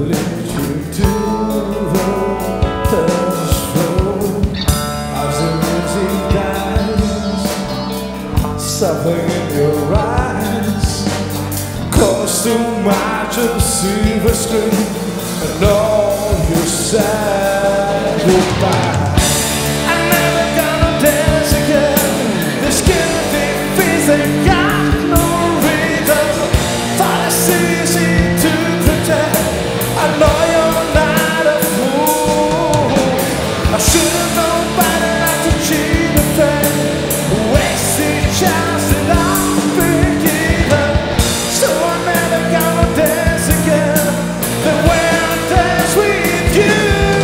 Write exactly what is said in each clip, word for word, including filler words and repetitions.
lead you to the touch road. As the music dies, something in your eyes calls too much of silver screen, and all you said goodbye. I'm never gonna dance again. This guilty face ain't got no reason. Thought it's easy to pretend. I know you're not a fool. I should have known better not to cheat a friend. Wasted chance that I've been given. So I'm never gonna dance again the way I dance with you.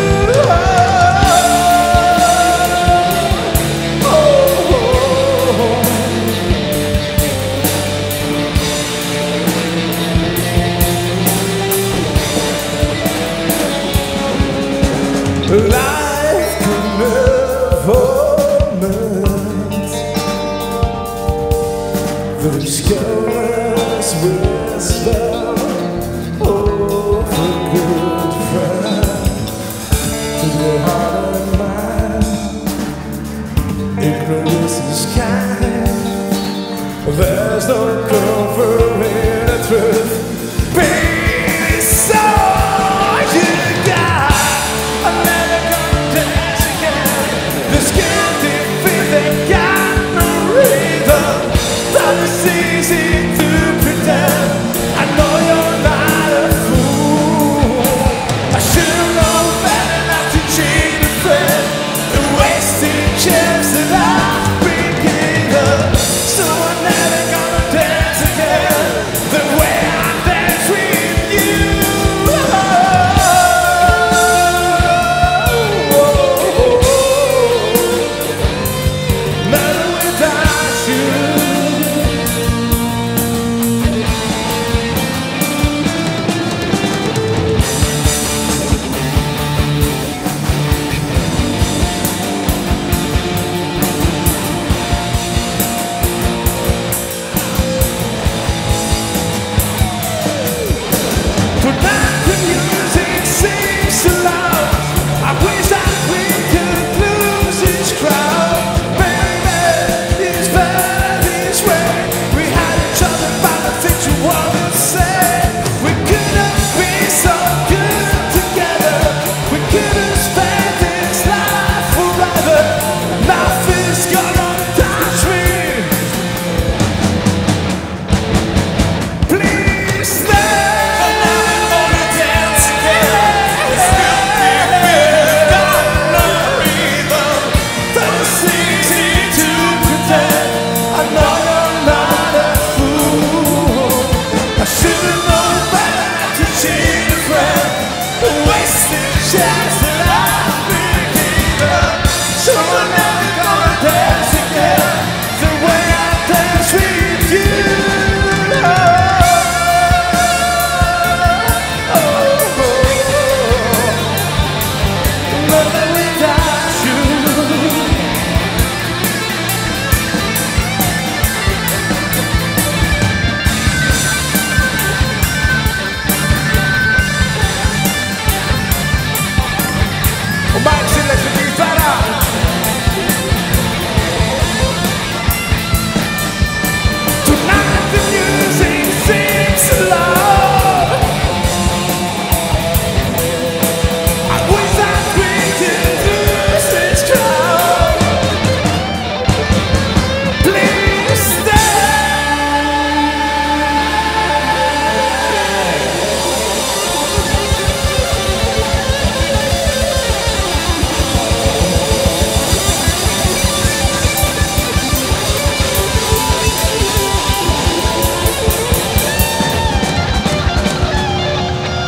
Life can never mend those careless whisper of a good friend to your heart and mind. Ignorance is kind. There's no comfort in the truth. Pain is so you got. I'm never gonna dance again. This guilty feeling got no reason. Thought it's easy to pretend. I know you're not a fool. I should've known better not to cheat a friend. The wasted chance that I've been given. So I'm never gonna dance again the way I dance with you.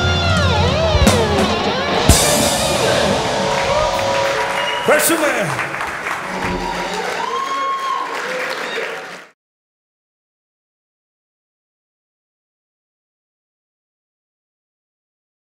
Personally.